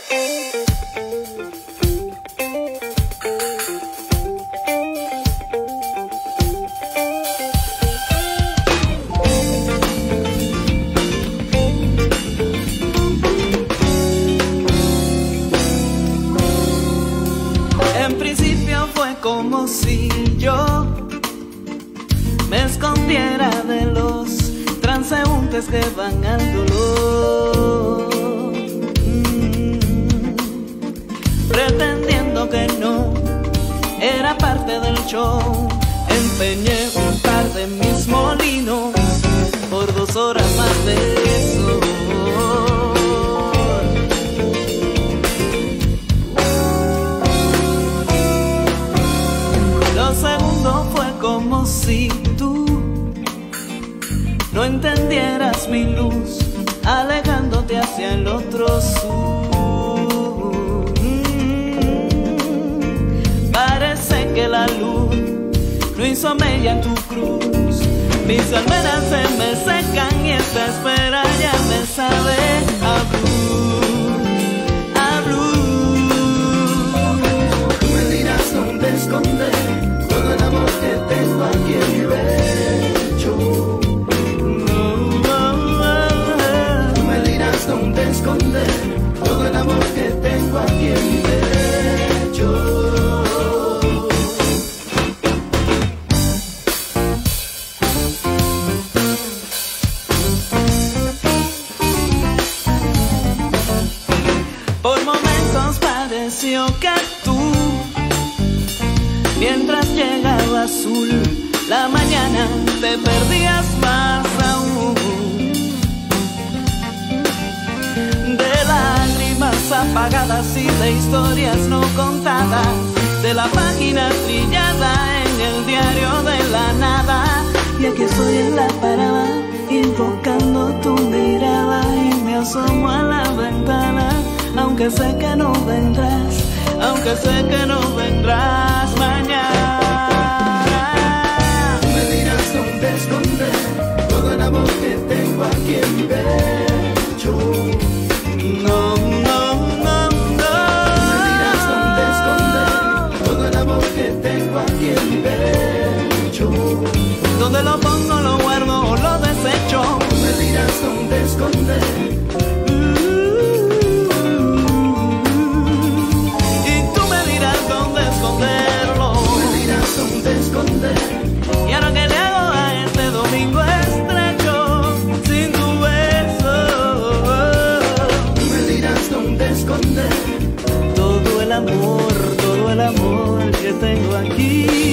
Como si yo me escondiera de los transeúntes que van al dolor, pretendiendo que no era parte del show. Empeñé un par de mis molinos por 2 horas más de eso. Lo segundo fue como si tú no entendieras mi luz, alejándote hacia el otro sur. Parece que la luz no hizo mella en tu cruz. Mis almenas se me secan y esta espera ya me sabe a blue, a blue. Tú me dirás dónde esconder todo el amor que tengo aquí en mi pecho. Tú me dirás dónde esconder todo el amor que tengo aquí en mi pecho. Por momentos pareció que tú, mientras llegaba azul la mañana, te perdías más aún. De lágrimas apagadas y de historias no contadas, de la página trillada en el diario de la nada. Y aquí estoy en la parada, invocando tu mirada, y me asomo a la ventana, aunque sé que no vendrás, aunque sé que no vendrás mañana. Tú me dirás dónde esconder todo el amor que tengo aquí en mi pecho. No, no, no, no. Tú me dirás dónde esconder todo el amor que tengo aquí en mi pecho. ¿Dónde lo pongo, lo guardo o lo desecho? Tú me dirás dónde esconder. Dónde esconder. Y ahora que le hago a este domingo estrecho sin tu beso. Tú me dirás dónde esconder todo el amor que tengo aquí.